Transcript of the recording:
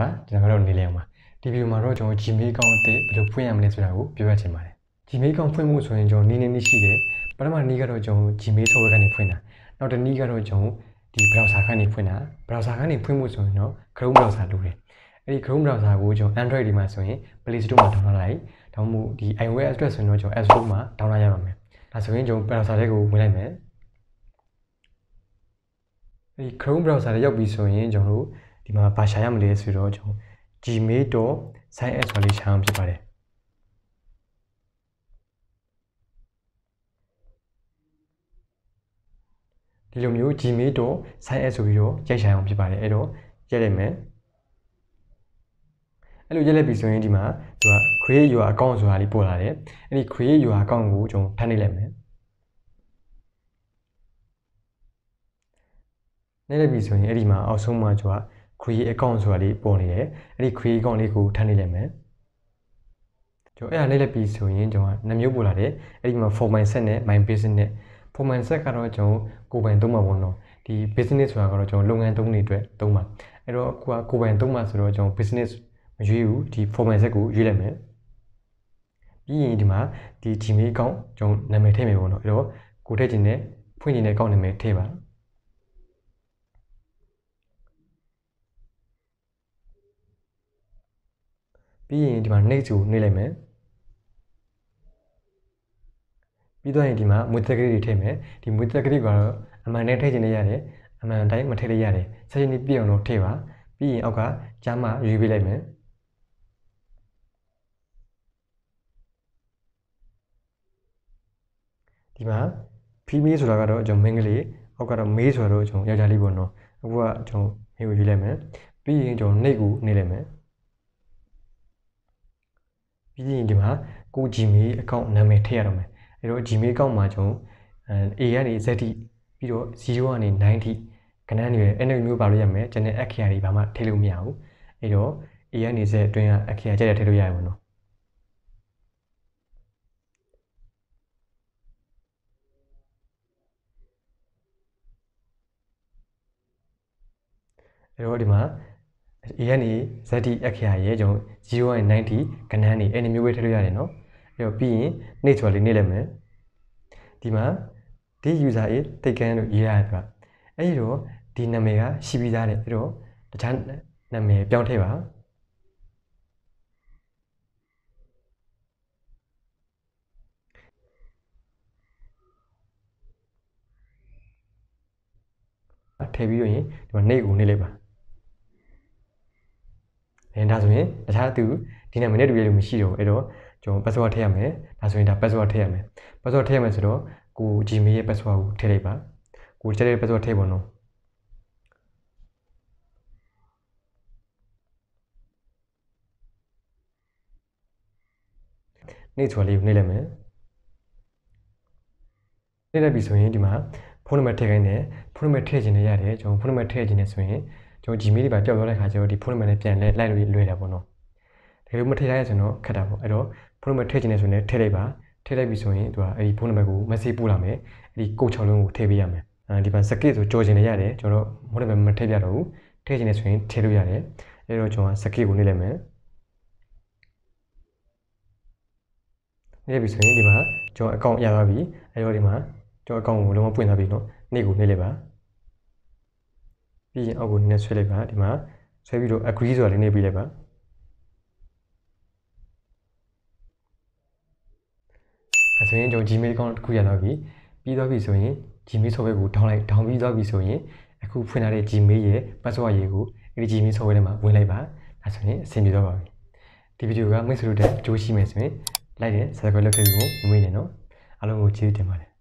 ကျွန်တော်တို့နေလဲအောင်ပါဒီဗီဒီယိုမှာတော့ကျွန်တော် Gmail အကောင့်အသစ်ဘယ်လိုဖွင့်ရမလဲဆိုတာကိုပြောပြချင်ပါတယ် Gmail အကောင့်ဖွင့်ဖို့ဆိုရင်ကျွန်တော်နည်းရှိတယ်ပထမနည်းကတော့ကျွန်တော် Gmail ဆော့ဖ်ဝဲကနေဖွင့်တာနောက်တစ်နည်းကတော့ကျွန်တော်ဒီ browser ကနေဖွင့်တာ browser ကနေဖွင့်ဖို့ဆိုရင်တော့ Chrome browser လိုတယ်အဲ့ဒီ Chrome browser ကိုကျွန်တော် Android ဒီမှာဆိုရင် Play Store မှာ download လိုက်ဒါမှမဟုတ်ဒီ iOS အတွက်ဆိုရင်တော့ကျွန်တော် App Store မှာ download ရပါမယ်ဒါဆိုရင်ကျွန်တော် browser လေးကိုဝင်လိုက်မယ်ဒီ Chrome browser လေးရောက်ပြီဆိုရင်ကျွန်တော်တို့ဒီမှာဘာရှာရမလဲဆိုတော့ကျွန်တော် gmail.site ဆိုလေးရှာအောင်ဖြစ်ပါတယ်ဒီလိုမျိုး gmail.site ဆိုပြီးတော့ရိုက်ရှာအောင်ဖြစ်ပါတယ်အဲ့တော့ရိုက်လိုက်မယ်အဲ့လိုရိုက်လိုက်ပြီဆိုရင်ဒီမှာသူက create your account ဆိုတာလေးပေါ်လာတယ်အဲ့ဒီ create your account ကိုကျွန်တော်ထပ်နေလိုက်မယ်နေလိုက်ပြီဆိုရင်အဲ့ဒီမှာအောက်ဆုံးမှာကျွန်တော် create account ဆိုတာလေးပေါ်နေတယ်အဲ့ဒီ create account လေးကိုထပ်နေလိုက်မယ်ကျွန်တော်အဲ့ဒါနေလိုက်ပြီဆိုရင်ကျွန်တော်နှစ်မျိုးပေါ်လာတယ်အဲ့ဒီမှာ for mindset နဲ့ my business နဲ့ for mindset ကတော့ကျွန်တော်ကိုယ်ပိုင်သုံးမှာပေါ့နော်ဒီ business ဆိုတာကတော့ကျွန်တော်လုပ်ငန်းသုံးတွေအတွက်သုံးမှာအဲ့တော့ကိုယ်ပိုင်သုံးမှာဆိုတော့ကျွန်တော် business မရွေးဘူးဒီ for mindset ကိုရွေးလိုက်မယ်ပြီးရင်ဒီမှာဒီ Gmail account ကျွန်တော်နာမည်ထည့်မယ်ပေါ့နော်အဲ့တော့ကိုထည့်ခြင်းနဲ့ဖွင့်ခြင်းနဲ့ account နာမည်ထည့်ပါပြီးရင်ဒီမှာ next ကိုနှိပ်လိုက်မယ်ပြီးတော့ရင်ဒီမှာမွေးသက်ကလေးတွေထည့်မယ်ဒီမွေးသက်ကလေးကတော့အမှန်နဲ့ထည့်ခြင်းနဲ့ရတယ်အမှန်တိုင်းမထည့်လို့ရတယ်ဆက်ရှင်ဒီပြည့်အောင်တော့ထည့်ပါပြီးရင်အောက်ကကျမ်းမရွေးပေးလိုက်မယ်ဒီမှာ female ဆိုတာကတော့ကျွန်တော်မိန်းကလေးအောက်ကတော့ male ဆိုတော့ကျွန်တော်ယောက်ျားလေးပေါ့နော်အခုကကျွန်တော်မိကိုရွေးလိုက်မယ်ပြီးရင်ကျွန်တော်နှိပ်ကိုနှိပ်လိုက်မယ်ပြီးရင်ဒီမှာကို Gmail account နာမည်ထည့်ရတော့မယ်အဲ့တော့ Gmail account မှာကျွန်တော် A ကနေ Z ထိပြီးတော့0ကနေ9ထိကဏ္ဍတွေအဲ့လိုမျိုးပါလို့ရမယ်ကျွန်တော်အခရာတွေဘာမှထည့်လို့မရဘူးအဲ့တော့ A ကနေ Z အတွင်းကအခရာကြက်ထည့်လို့ရတယ်ပေါ့နော်အဲ့တော့ဒီမှာ A ကနေ Z ထိအခရာရဲ့ကျွန်တော်0ကနေ9ထိကဏ္ဍတွေအဲ့လိုမျိုးပဲထည့်လို့ရတယ်နော်အဲ့တော့ပြီးရင်နေ့ဆိုလေးနေ့လိုက်မယ်ဒီမှာဒီ user ရဲ့တိတ်ကန်းလို့ရေးရတယ်ဆိုတာအဲ့ဒီတော့ဒီနာမည်ကရှိပြီးသားတယ်အဲ့တော့တခြားနာမည်ပြောင်းထည့်ပါထည့်ပြီးတော့ရင်ဒီမှာနေ့ကိုနေ့လိုက်ပါဒါဆိုရင်တခြားသူဒီနာမည်နဲ့တူရလို့မရှိတော့ဘူးအဲ့တော့ကျွန်တော် password ထည့်ရမယ်ဒါဆိုရင်ဒါ password ထည့်ရမယ် password ထည့်ရမယ်ဆိုတော့ကို Gmail ရဲ့ password ကိုထည့်လိုက်ပါကိုချက်တဲ့ password ထည့်ပါနော်နေ့ဆိုလေးကိုနှိပ်လိုက်မယ်နှိပ်လိုက်ပြီဆိုရင်ဒီမှာဖုန်းနံပါတ်ထည့်ခိုင်းတယ်ဖုန်းနံပါတ်ထည့်ခြင်းနဲ့ရတယ်ကျွန်တော်ဖုန်းနံပါတ်ထည့်ခြင်းနဲ့ဆိုရင်ကျွန်တော် Gmail တွေပါပျောက်သွားတဲ့ခါကျတော့ဒီဖုန်းနံပါတ်နဲ့ပြန်လိုက်လို့လွယ်တာပေါ့နော်ဒါလိုမထည့်ရရဆိုတော့ခက်တာပေါ့အဲ့တော့ဖုန်းနံပါတ်ထည့်ခြင်းနဲ့ဆိုရင်ထည့်လိုက်ပါထည့်လိုက်ပြီဆိုရင်သူကအဲ့ဒီဖုန်းနံပါတ်ကို message ပို့လာမယ်အဲ့ဒီကို6လုံးကိုထည့်ပေးရမယ်ဒီမှာ skip ဆိုကြော်ခြင်းနဲ့ရတယ်ကျွန်တော်ဖုန်းနံပါတ်မထည့်ပြတော့ဘူးထည့်ခြင်းနဲ့ဆိုရင်ထည့်လို့ရတယ်အဲ့တော့ကျွန်တော် skip ကိုနှိပ်လိုက်မယ်နေ့ပြီဆိုရင်ဒီမှာကျွန်တော် account ရသွားပြီအဲ့တော့ဒီမှာကျွန်တော် account ကိုလုံးဝပွင့်သွားပြီနော်နေ့ကိုနှိပ်လိုက်ပါပြီးရင်အောက်ကိုနည်းနည်းဆွဲလိုက်ပါဒီမှာဆွဲပြီးတော့ agree ဆိုတာလေးနှိပ်ပေးလိုက်ပါအဲဆိုရင်ကျွန်တော် Gmail account တစ်ခုရသွားပြီပြီးသွားပြီဆိုရင် Gmail software ကို down ပြီးသွားပြီဆိုရင်အခုဖွင့်ထားတဲ့ Gmail ရဲ့ password ရေးကိုအဲ့ဒီ Gmail software ထဲမှာဝင်လိုက်ပါဒါဆိုရင်အဆင်ပြေသွားပါပြီဒီဗီဒီယိုကမိတ်ဆွေတို့တဲ့အကျိုးရှိမယ်ဆိုရင်like နဲ့ subscribe လုပ်ခဲ့ပြီးမမေ့နဲ့နော်အားလုံးကိုကျေးဇူးတင်ပါတယ်